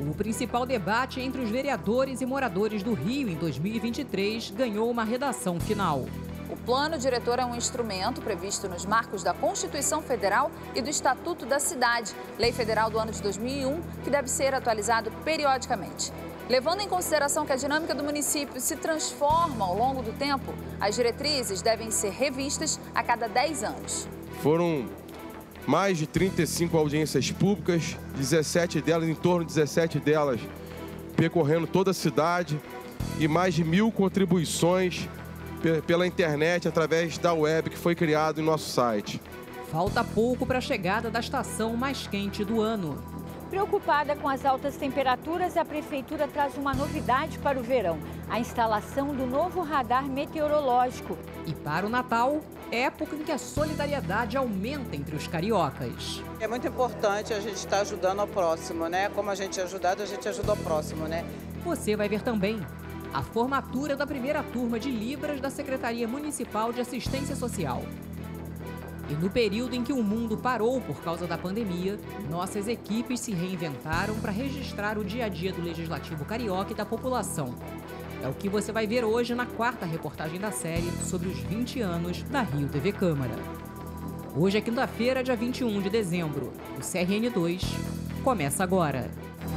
o principal debate entre os vereadores e moradores do Rio em 2023 ganhou uma redação final. O plano diretor é um instrumento previsto nos marcos da Constituição Federal e do Estatuto da Cidade, Lei Federal do ano de 2001, que deve ser atualizado periodicamente. Levando em consideração que a dinâmica do município se transforma ao longo do tempo, as diretrizes devem ser revistas a cada 10 anos. Foram mais de 35 audiências públicas, 17 delas, em torno de 17 delas, percorrendo toda a cidade e mais de 1.000 contribuições pela internet, através da web que foi criado em nosso site. Falta pouco para a chegada da estação mais quente do ano. Preocupada com as altas temperaturas, a Prefeitura traz uma novidade para o verão: a instalação do novo radar meteorológico. E para o Natal, época em que a solidariedade aumenta entre os cariocas. É muito importante a gente estar ajudando ao próximo, né? Como a gente é ajudado, a gente ajuda ao próximo, né? Você vai ver também a formatura da primeira turma de Libras da Secretaria Municipal de Assistência Social. E no período em que o mundo parou por causa da pandemia, nossas equipes se reinventaram para registrar o dia a dia do Legislativo Carioca e da população. É o que você vai ver hoje na 4ª reportagem da série sobre os 20 anos da Rio TV Câmara. Hoje é quinta-feira, dia 21 de dezembro. O CRN2 começa agora.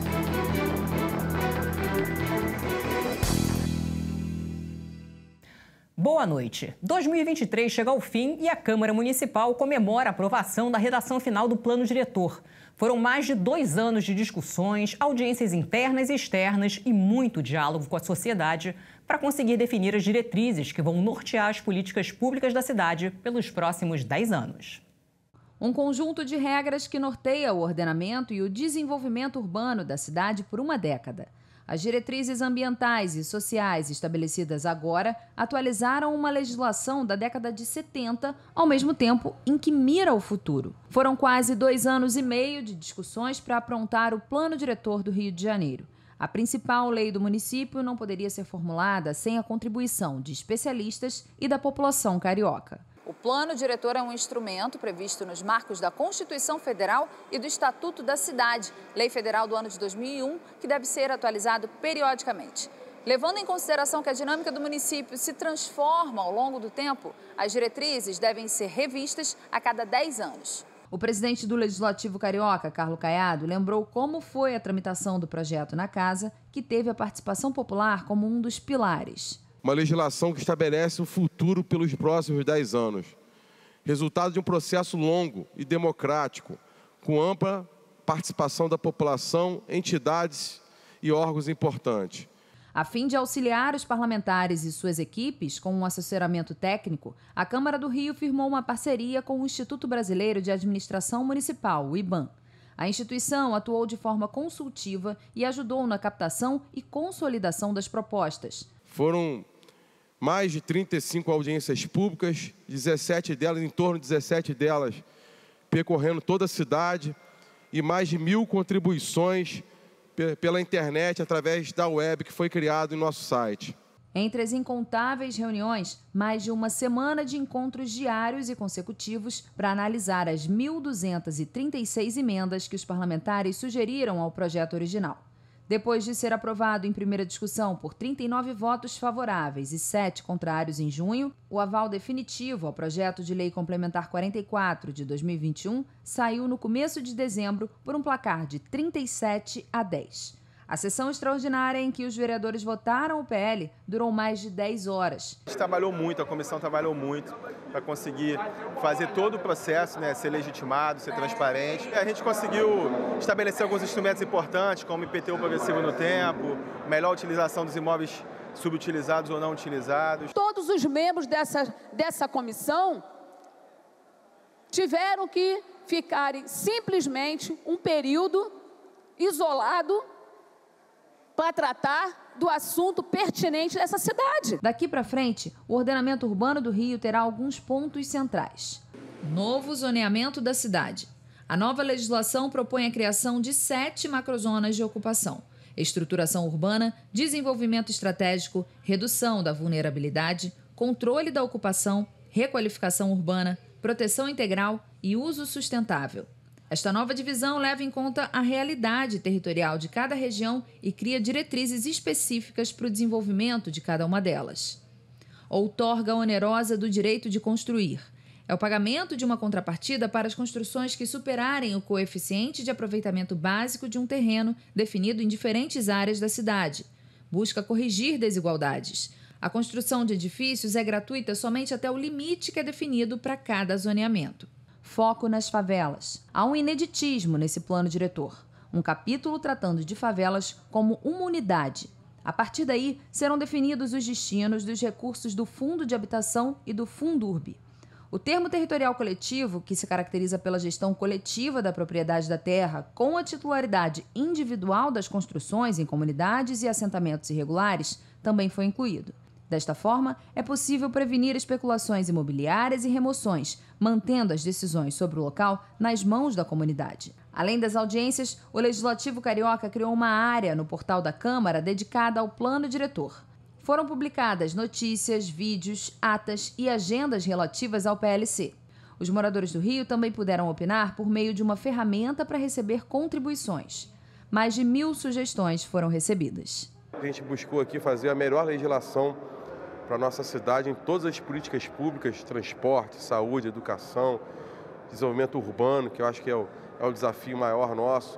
Boa noite. 2023 chega ao fim e a Câmara Municipal comemora a aprovação da redação final do Plano Diretor. Foram mais de 2 anos de discussões, audiências internas e externas e muito diálogo com a sociedade para conseguir definir as diretrizes que vão nortear as políticas públicas da cidade pelos próximos 10 anos. Um conjunto de regras que norteia o ordenamento e o desenvolvimento urbano da cidade por uma década. As diretrizes ambientais e sociais estabelecidas agora atualizaram uma legislação da década de 70, ao mesmo tempo em que mira o futuro. Foram quase 2 anos e meio de discussões para aprontar o Plano Diretor do Rio de Janeiro. A principal lei do município não poderia ser formulada sem a contribuição de especialistas e da população carioca. O plano diretor é um instrumento previsto nos marcos da Constituição Federal e do Estatuto da Cidade, Lei Federal do ano de 2001, que deve ser atualizado periodicamente. Levando em consideração que a dinâmica do município se transforma ao longo do tempo, as diretrizes devem ser revistas a cada 10 anos. O presidente do Legislativo Carioca, Carlos Caiado, lembrou como foi a tramitação do projeto na Casa, que teve a participação popular como um dos pilares. Uma legislação que estabelece o futuro pelos próximos 10 anos. Resultado de um processo longo e democrático, com ampla participação da população, entidades e órgãos importantes. A fim de auxiliar os parlamentares e suas equipes com um assessoramento técnico, a Câmara do Rio firmou uma parceria com o Instituto Brasileiro de Administração Municipal, o IBAM. A instituição atuou de forma consultiva e ajudou na captação e consolidação das propostas. Foram mais de 35 audiências públicas, 17 delas, em torno de 17 delas, percorrendo toda a cidade e mais de 1.000 contribuições pela internet, através da web que foi criado em nosso site. Entre as incontáveis reuniões, mais de uma semana de encontros diários e consecutivos para analisar as 1.236 emendas que os parlamentares sugeriram ao projeto original. Depois de ser aprovado em primeira discussão por 39 votos favoráveis e 7 contrários em junho, o aval definitivo ao projeto de lei complementar 44 de 2021 saiu no começo de dezembro por um placar de 37-10. A sessão extraordinária em que os vereadores votaram o PL durou mais de 10 horas. A gente trabalhou muito, a comissão trabalhou muito para conseguir fazer todo o processo, né, ser legitimado, ser transparente. A gente conseguiu estabelecer alguns instrumentos importantes, como IPTU progressivo no tempo, melhor utilização dos imóveis subutilizados ou não utilizados. Todos os membros dessa comissão tiveram que ficarem simplesmente um período isolado para tratar do assunto pertinente dessa cidade. Daqui para frente, o ordenamento urbano do Rio terá alguns pontos centrais. Novo zoneamento da cidade. A nova legislação propõe a criação de 7 macrozonas de ocupação. Estruturação urbana, desenvolvimento estratégico, redução da vulnerabilidade, controle da ocupação, requalificação urbana, proteção integral e uso sustentável. Esta nova divisão leva em conta a realidade territorial de cada região e cria diretrizes específicas para o desenvolvimento de cada uma delas. Outorga onerosa do direito de construir. É o pagamento de uma contrapartida para as construções que superarem o coeficiente de aproveitamento básico de um terreno definido em diferentes áreas da cidade. Busca corrigir desigualdades. A construção de edifícios é gratuita somente até o limite que é definido para cada zoneamento. Foco nas favelas. Há um ineditismo nesse plano diretor. Um capítulo tratando de favelas como uma unidade. A partir daí, serão definidos os destinos dos recursos do Fundo de Habitação e do Fundurb. O termo territorial coletivo, que se caracteriza pela gestão coletiva da propriedade da terra, com a titularidade individual das construções em comunidades e assentamentos irregulares, também foi incluído. Desta forma, é possível prevenir especulações imobiliárias e remoções, mantendo as decisões sobre o local nas mãos da comunidade. Além das audiências, o Legislativo Carioca criou uma área no portal da Câmara dedicada ao plano diretor. Foram publicadas notícias, vídeos, atas e agendas relativas ao PLC. Os moradores do Rio também puderam opinar por meio de uma ferramenta para receber contribuições. Mais de 1.000 sugestões foram recebidas. A gente buscou aqui fazer a melhor legislação para a nossa cidade em todas as políticas públicas, transporte, saúde, educação, desenvolvimento urbano, que eu acho que é o desafio maior nosso.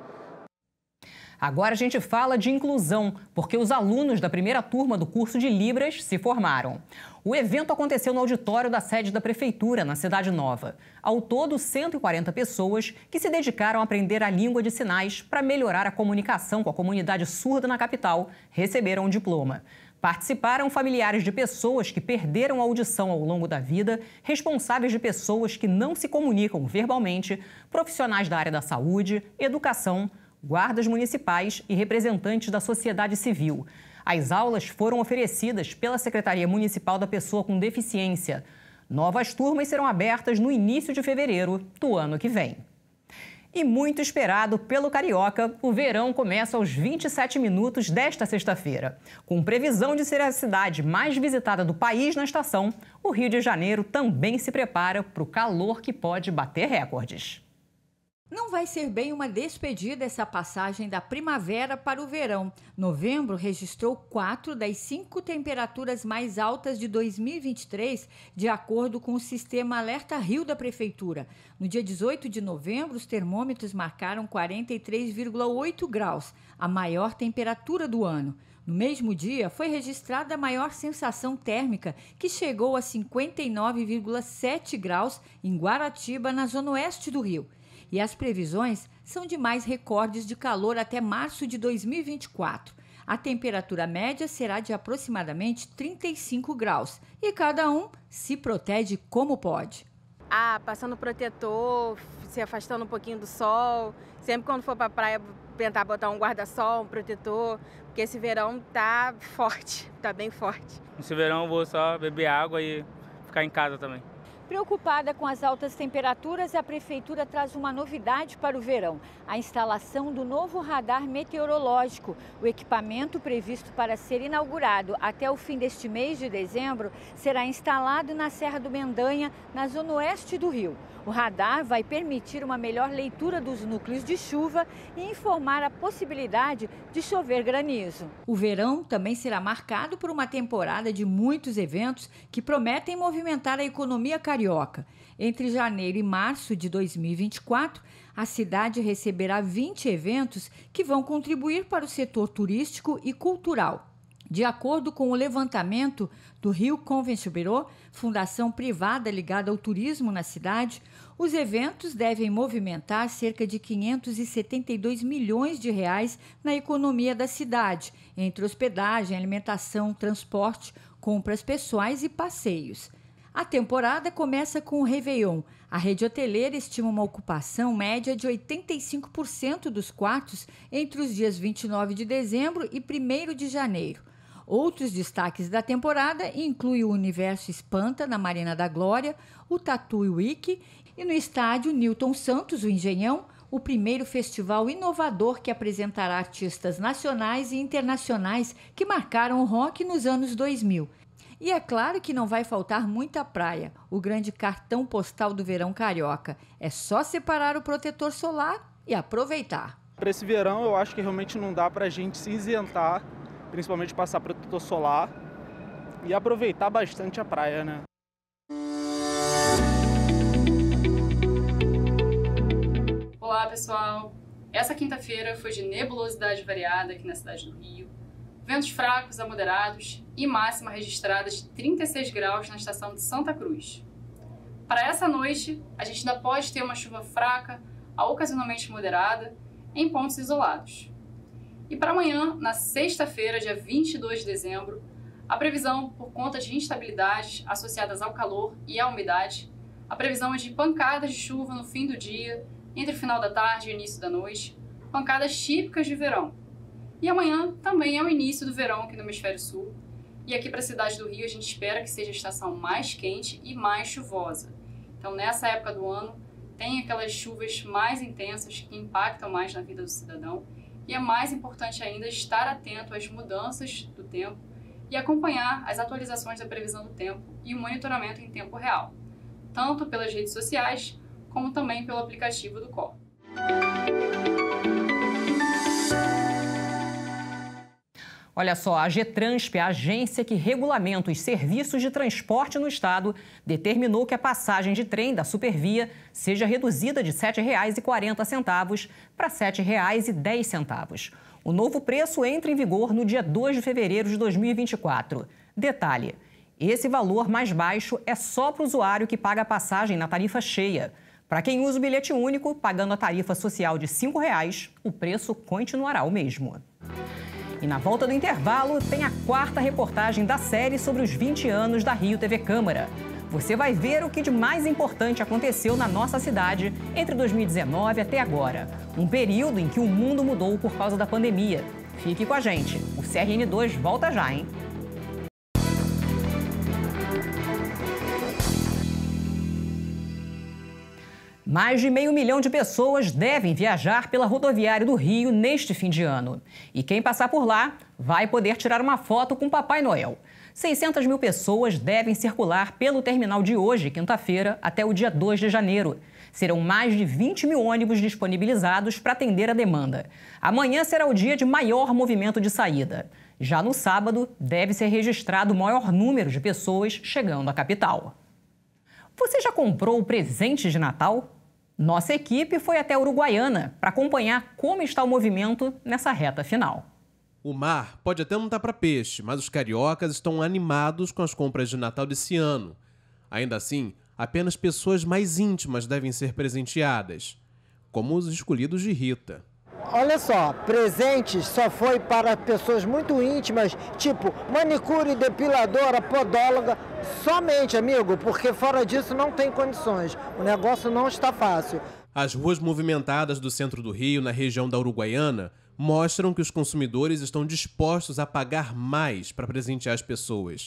Agora a gente fala de inclusão, porque os alunos da primeira turma do curso de Libras se formaram. O evento aconteceu no auditório da sede da Prefeitura, na Cidade Nova. Ao todo, 140 pessoas que se dedicaram a aprender a língua de sinais para melhorar a comunicação com a comunidade surda na capital receberam um diploma. Participaram familiares de pessoas que perderam a audição ao longo da vida, responsáveis de pessoas que não se comunicam verbalmente, profissionais da área da saúde, educação, guardas municipais e representantes da sociedade civil. As aulas foram oferecidas pela Secretaria Municipal da Pessoa com Deficiência. Novas turmas serão abertas no início de fevereiro do ano que vem. E muito esperado pelo carioca, o verão começa aos 27 minutos desta sexta-feira. Com previsão de ser a cidade mais visitada do país na estação, o Rio de Janeiro também se prepara para o calor que pode bater recordes. Não vai ser bem uma despedida essa passagem da primavera para o verão. Novembro registrou 4 das 5 temperaturas mais altas de 2023, de acordo com o sistema Alerta Rio da Prefeitura. No dia 18 de novembro, os termômetros marcaram 43,8 graus, a maior temperatura do ano. No mesmo dia, foi registrada a maior sensação térmica, que chegou a 59,7 graus em Guaratiba, na zona oeste do Rio. E as previsões são de mais recordes de calor até março de 2024. A temperatura média será de aproximadamente 35 graus e cada um se protege como pode. Passando protetor, se afastando um pouquinho do sol. Sempre quando for para a praia, tentar botar um guarda-sol, um protetor, porque esse verão tá forte, tá bem forte. Esse verão eu vou só beber água e ficar em casa também. Preocupada com as altas temperaturas, a Prefeitura traz uma novidade para o verão: a instalação do novo radar meteorológico. O equipamento, previsto para ser inaugurado até o fim deste mês de dezembro, será instalado na Serra do Mendanha, na zona oeste do Rio. O radar vai permitir uma melhor leitura dos núcleos de chuva e informar a possibilidade de chover granizo. O verão também será marcado por uma temporada de muitos eventos que prometem movimentar a economia carioca. Entre janeiro e março de 2024, a cidade receberá 20 eventos que vão contribuir para o setor turístico e cultural. De acordo com o levantamento do Rio Convention Bureau, fundação privada ligada ao turismo na cidade, os eventos devem movimentar cerca de 572 milhões de reais na economia da cidade, entre hospedagem, alimentação, transporte, compras pessoais e passeios. A temporada começa com o Réveillon. A rede hoteleira estima uma ocupação média de 85% dos quartos entre os dias 29 de dezembro e 1º de janeiro. Outros destaques da temporada incluem o Universo Espanta, na Marina da Glória, o Tattoo Week e no estádio Newton Santos, o Engenhão, o primeiro festival inovador que apresentará artistas nacionais e internacionais que marcaram o rock nos anos 2000. E é claro que não vai faltar muita praia, o grande cartão postal do verão carioca. É só separar o protetor solar e aproveitar. Para esse verão, eu acho que realmente não dá para a gente se isentar, principalmente passar protetor solar e aproveitar bastante a praia, né? Olá, pessoal! Essa quinta-feira foi de nebulosidade variada aqui na cidade do Rio, ventos fracos a moderados e máxima registrada de 36 graus na estação de Santa Cruz. Para essa noite, a gente ainda pode ter uma chuva fraca, a ocasionalmente moderada, em pontos isolados. E para amanhã, na sexta-feira, dia 22 de dezembro, a previsão, por conta de instabilidades associadas ao calor e à umidade, a previsão é de pancadas de chuva no fim do dia, entre o final da tarde e o início da noite, pancadas típicas de verão. E amanhã também é o início do verão aqui no Hemisfério Sul, e aqui para a cidade do Rio a gente espera que seja a estação mais quente e mais chuvosa. Então nessa época do ano tem aquelas chuvas mais intensas que impactam mais na vida do cidadão, e é mais importante ainda estar atento às mudanças do tempo e acompanhar as atualizações da previsão do tempo e o monitoramento em tempo real, tanto pelas redes sociais como também pelo aplicativo do COR. Olha só, a Getransp, a agência que regulamenta os serviços de transporte no estado, determinou que a passagem de trem da Supervia seja reduzida de R$ 7,40 para R$ 7,10. O novo preço entra em vigor no dia 2 de fevereiro de 2024. Detalhe, esse valor mais baixo é só para o usuário que paga a passagem na tarifa cheia. Para quem usa o bilhete único, pagando a tarifa social de R$ 5,00, o preço continuará o mesmo. E na volta do intervalo, tem a quarta reportagem da série sobre os 20 anos da Rio TV Câmara. Você vai ver o que de mais importante aconteceu na nossa cidade entre 2019 até agora. Um período em que o mundo mudou por causa da pandemia. Fique com a gente. O CRN2 volta já, hein? Mais de 500 mil de pessoas devem viajar pela rodoviária do Rio neste fim de ano. E quem passar por lá vai poder tirar uma foto com Papai Noel. 600 mil pessoas devem circular pelo terminal de hoje, quinta-feira, até o dia 2 de janeiro. Serão mais de 20 mil ônibus disponibilizados para atender a demanda. Amanhã será o dia de maior movimento de saída. Já no sábado, deve ser registrado o maior número de pessoas chegando à capital. Você já comprou presentes de Natal? Nossa equipe foi até Uruguaiana para acompanhar como está o movimento nessa reta final. O mar pode até não estar para peixe, mas os cariocas estão animados com as compras de Natal desse ano. Ainda assim, apenas pessoas mais íntimas devem ser presenteadas, como os escolhidos de Rita. Olha só, presentes só foi para pessoas muito íntimas, tipo manicure, depiladora, podóloga, somente, amigo, porque fora disso não tem condições, o negócio não está fácil. As ruas movimentadas do centro do Rio, na região da Uruguaiana, mostram que os consumidores estão dispostos a pagar mais para presentear as pessoas.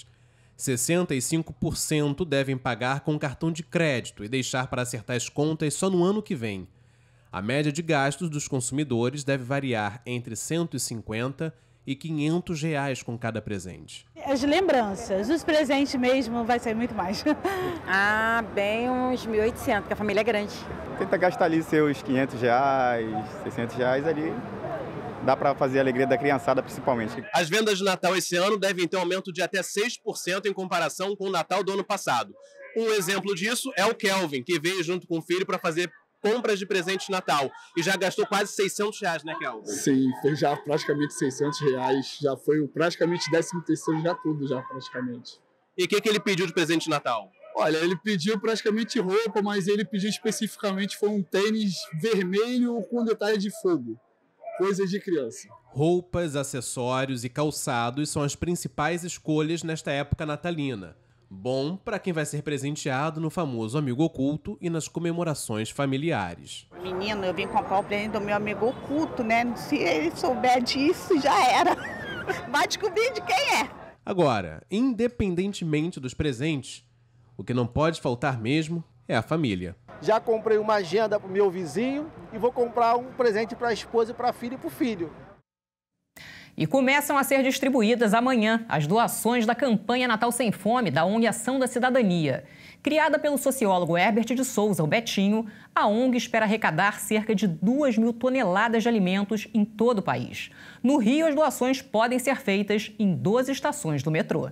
65% devem pagar com cartão de crédito e deixar para acertar as contas só no ano que vem. A média de gastos dos consumidores deve variar entre R$ 150 e R$ 500 com cada presente. As lembranças, os presentes mesmo vai ser muito mais. Bem uns 1.800, porque a família é grande. Tenta gastar ali seus R$500, R$600 ali. Dá para fazer a alegria da criançada, principalmente. As vendas de Natal esse ano devem ter um aumento de até 6% em comparação com o Natal do ano passado. Um exemplo disso é o Kelvin, que veio junto com o filho para fazer compras de presente de Natal e já gastou quase R$600, né, Kelvin? Sim, fez já praticamente R$600, já foi praticamente 13º, já tudo já praticamente. E o que ele pediu de presente de Natal? Olha, ele pediu praticamente roupa, mas ele pediu especificamente foi um tênis vermelho com detalhe de fogo, coisa de criança. Roupas, acessórios e calçados são as principais escolhas nesta época natalina. Bom para quem vai ser presenteado no famoso amigo oculto e nas comemorações familiares. Menino, eu vim comprar o presente do meu amigo oculto, né? Se ele souber disso, já era. Vai descobrir de quem é. Agora, independentemente dos presentes, o que não pode faltar mesmo é a família. Já comprei uma agenda para o meu vizinho e vou comprar um presente para a esposa, para a filha e para o filho. E começam a ser distribuídas amanhã as doações da campanha Natal Sem Fome da ONG Ação da Cidadania. Criada pelo sociólogo Herbert de Souza, o Betinho, a ONG espera arrecadar cerca de 2.000 toneladas de alimentos em todo o país. No Rio, as doações podem ser feitas em 12 estações do metrô.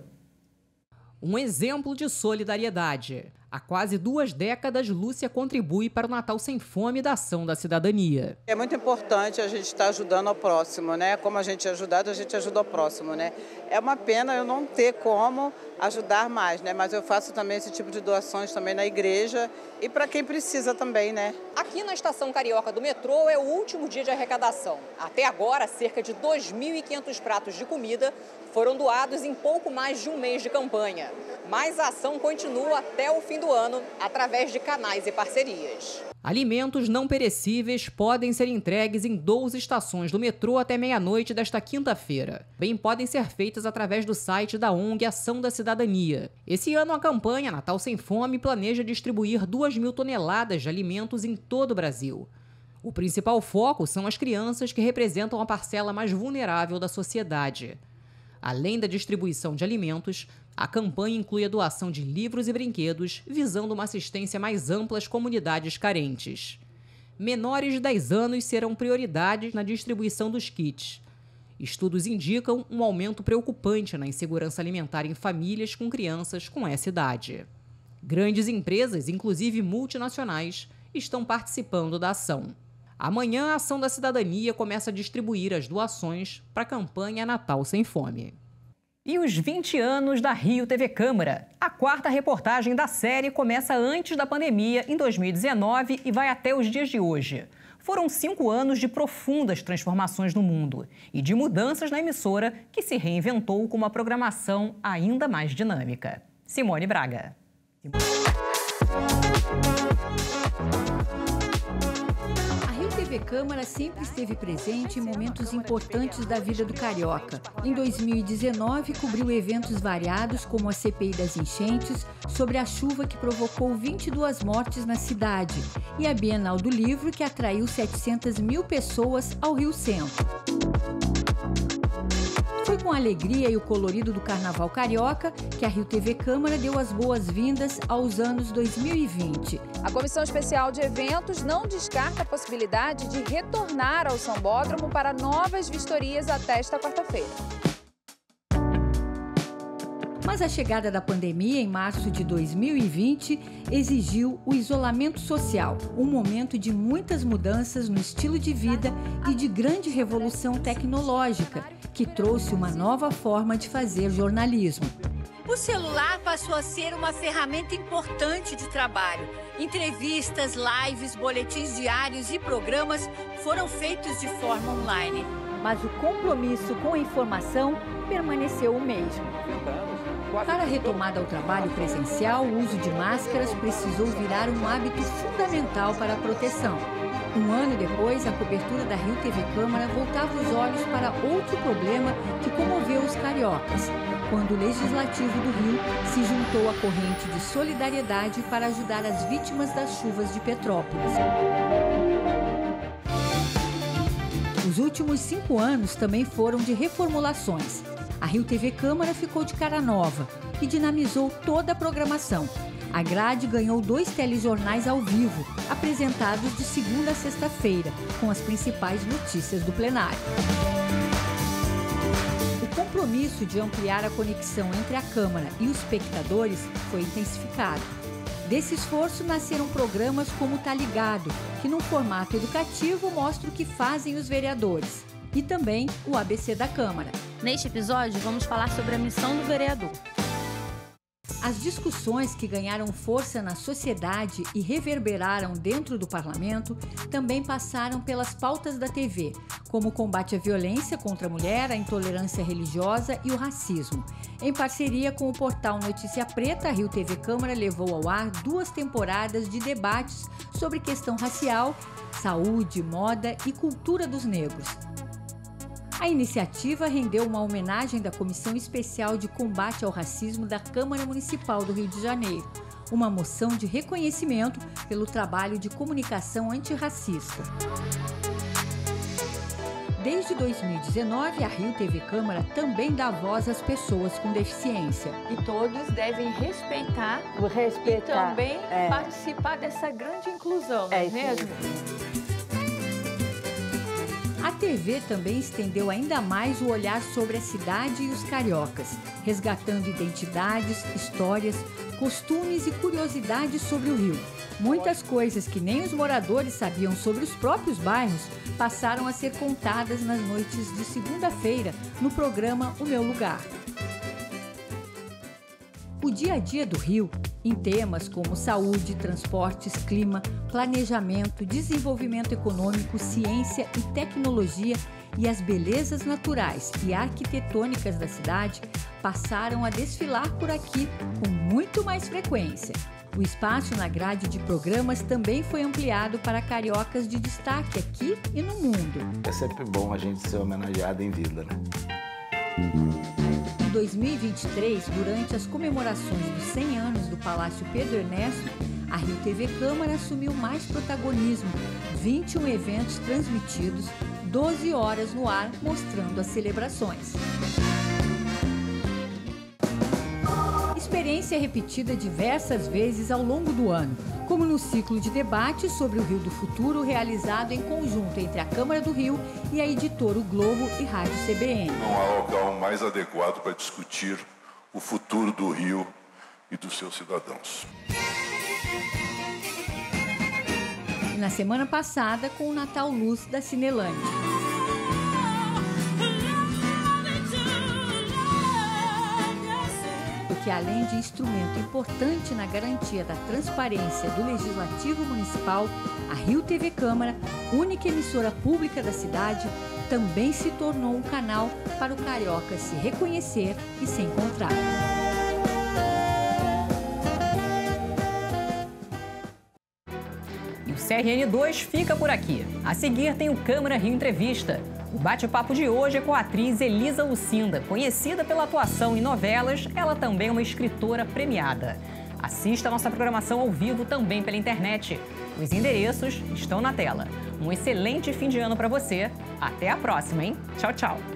Um exemplo de solidariedade. Há quase 2 décadas, Lúcia contribui para o Natal Sem Fome da Ação da Cidadania. É muito importante a gente estar ajudando ao próximo, né? Como a gente é ajudado, a gente ajuda ao próximo, né? É uma pena eu não ter como ajudar mais, né? Mas eu faço também esse tipo de doações também na igreja e para quem precisa também, né? Aqui na Estação Carioca do metrô é o último dia de arrecadação. Até agora, cerca de 2.500 pratos de comida foram doados em pouco mais de um mês de campanha. Mas a ação continua até o fim do ano, através de canais e parcerias. Alimentos não perecíveis podem ser entregues em 12 estações do metrô até meia-noite desta quinta-feira. Bem podem ser feitas através do site da ONG Ação da Cidadania. Esse ano, a campanha Natal Sem Fome planeja distribuir 2.000 toneladas de alimentos em todo o Brasil. O principal foco são as crianças, que representam a parcela mais vulnerável da sociedade. Além da distribuição de alimentos, a campanha inclui a doação de livros e brinquedos, visando uma assistência mais ampla às comunidades carentes. Menores de 10 anos serão prioridades na distribuição dos kits. Estudos indicam um aumento preocupante na insegurança alimentar em famílias com crianças com essa idade. Grandes empresas, inclusive multinacionais, estão participando da ação. Amanhã, a Ação da Cidadania começa a distribuir as doações para a campanha Natal Sem Fome. E os 20 anos da Rio TV Câmara. A 4ª reportagem da série começa antes da pandemia, em 2019, e vai até os dias de hoje. Foram 5 anos de profundas transformações no mundo e de mudanças na emissora, que se reinventou com uma programação ainda mais dinâmica. Simone Braga. A Câmara sempre esteve presente em momentos importantes da vida do carioca. Em 2019, cobriu eventos variados como a CPI das enchentes, sobre a chuva que provocou 22 mortes na cidade, e a Bienal do Livro, que atraiu 700.000 pessoas ao Rio Centro. Foi com a alegria e o colorido do Carnaval Carioca que a Rio TV Câmara deu as boas-vindas aos anos 2020. A Comissão Especial de Eventos não descarta a possibilidade de retornar ao Sambódromo para novas vistorias até esta quarta-feira. Mas a chegada da pandemia em março de 2020 exigiu o isolamento social, um momento de muitas mudanças no estilo de vida e de grande revolução tecnológica, que trouxe uma nova forma de fazer jornalismo. O celular passou a ser uma ferramenta importante de trabalho. Entrevistas, lives, boletins diários e programas foram feitos de forma online. Mas o compromisso com a informação permaneceu o mesmo. Para a retomada ao trabalho presencial, o uso de máscaras precisou virar um hábito fundamental para a proteção. Um ano depois, a cobertura da Rio TV Câmara voltava os olhos para outro problema que comoveu os cariocas, quando o Legislativo do Rio se juntou à corrente de solidariedade para ajudar as vítimas das chuvas de Petrópolis. Os últimos 5 anos também foram de reformulações. A Rio TV Câmara ficou de cara nova e dinamizou toda a programação. A grade ganhou 2 telejornais ao vivo, apresentados de segunda a sexta-feira, com as principais notícias do plenário. O compromisso de ampliar a conexão entre a Câmara e os espectadores foi intensificado. Desse esforço nasceram programas como Tá Ligado, que num formato educativo mostra o que fazem os vereadores, e também o ABC da Câmara. Neste episódio, vamos falar sobre a missão do vereador. As discussões que ganharam força na sociedade e reverberaram dentro do parlamento também passaram pelas pautas da TV, como o combate à violência contra a mulher, a intolerância religiosa e o racismo. Em parceria com o portal Notícia Preta, a Rio TV Câmara levou ao ar 2 temporadas de debates sobre questão racial, saúde, moda e cultura dos negros. A iniciativa rendeu uma homenagem da Comissão Especial de Combate ao Racismo da Câmara Municipal do Rio de Janeiro, uma moção de reconhecimento pelo trabalho de comunicação antirracista. Desde 2019, a Rio TV Câmara também dá voz às pessoas com deficiência. E todos devem respeitar e também participar dessa grande inclusão, não é mesmo? A TV também estendeu ainda mais o olhar sobre a cidade e os cariocas, resgatando identidades, histórias, costumes e curiosidades sobre o Rio. Muitas coisas que nem os moradores sabiam sobre os próprios bairros passaram a ser contadas nas noites de segunda-feira no programa O Meu Lugar. O dia a dia do Rio, em temas como saúde, transportes, clima, planejamento, desenvolvimento econômico, ciência e tecnologia e as belezas naturais e arquitetônicas da cidade, passaram a desfilar por aqui com muito mais frequência. O espaço na grade de programas também foi ampliado para cariocas de destaque aqui e no mundo. É sempre bom a gente ser homenageado em vida, né? Em 2023, durante as comemorações dos 100 anos do Palácio Pedro Ernesto, a Rio TV Câmara assumiu mais protagonismo, 21 eventos transmitidos, 12 horas no ar mostrando as celebrações. Experiência repetida diversas vezes ao longo do ano, como no ciclo de debates sobre o Rio do Futuro realizado em conjunto entre a Câmara do Rio e a editora O Globo e Rádio CBN. Não há local mais adequado para discutir o futuro do Rio e dos seus cidadãos. E na semana passada, com o Natal Luz da Cinelândia. Que além de instrumento importante na garantia da transparência do Legislativo Municipal, a Rio TV Câmara, única emissora pública da cidade, também se tornou um canal para o carioca se reconhecer e se encontrar. E o CRN2 fica por aqui. A seguir tem o Câmara Rio Entrevista. O bate-papo de hoje é com a atriz Elisa Lucinda. Conhecida pela atuação em novelas, ela também é uma escritora premiada. Assista a nossa programação ao vivo também pela internet. Os endereços estão na tela. Um excelente fim de ano para você. Até a próxima, hein? Tchau, tchau.